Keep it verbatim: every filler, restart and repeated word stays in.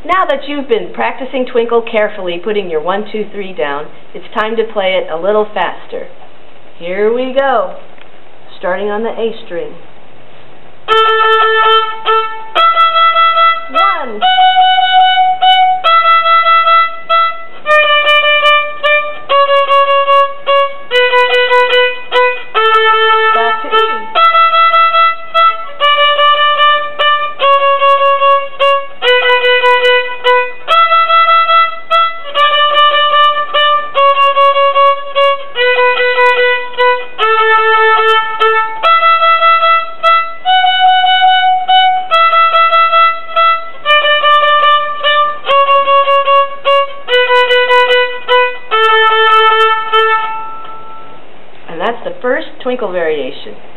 Now that you've been practicing Twinkle carefully, putting your one, two, three down, it's time to play it a little faster. Here we go, starting on the A string. One. Back to E. And that's the first Twinkle variation.